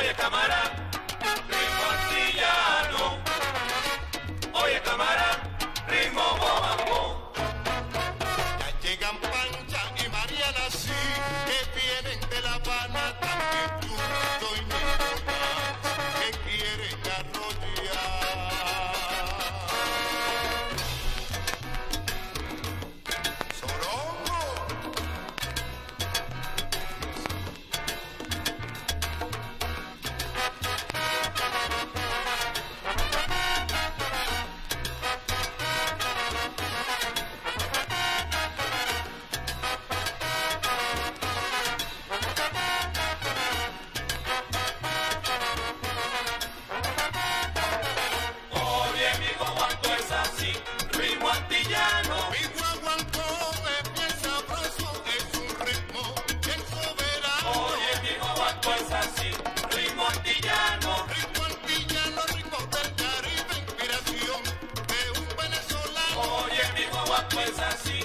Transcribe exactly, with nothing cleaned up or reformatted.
Oye, cámara, ritmo antillano. Oye, cámara, ritmo bobambón. Ya llegan Pancha y Mariana, sí, que vienen de La Habana, también Churrito y Nicolás, que quieren arrollar. ¡Sorongo! Oye, mi guaguancó es así, ritmo antillano. Mi guaguancó es bien sabroso, es un ritmo bien soberano. Oye, mi guaguancó es así, ritmo antillano. Ritmo antillano, ritmo del Caribe, inspiración de un venezolano. Oye, mi guaguancó es así,